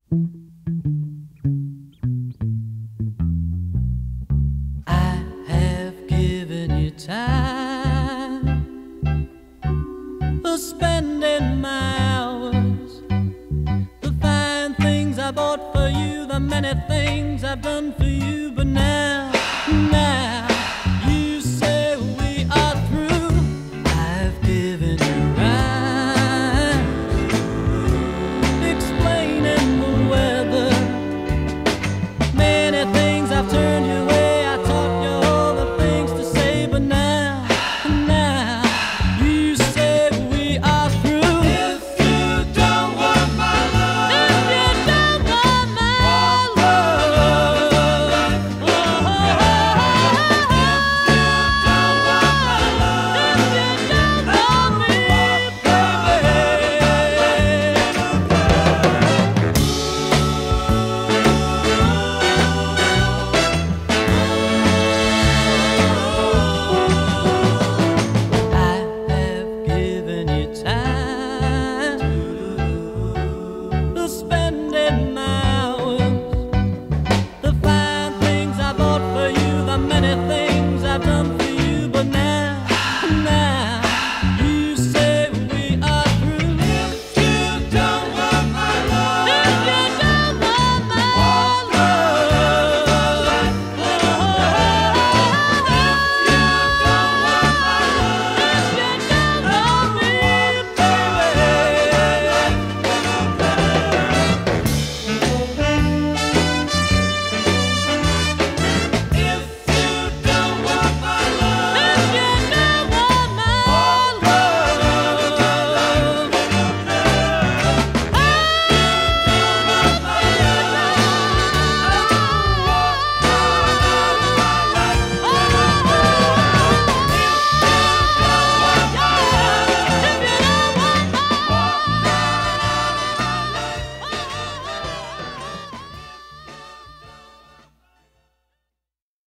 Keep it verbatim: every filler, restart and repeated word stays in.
I have given you time for spending my hours, the fine things I bought for you, the many things I've done for you, but now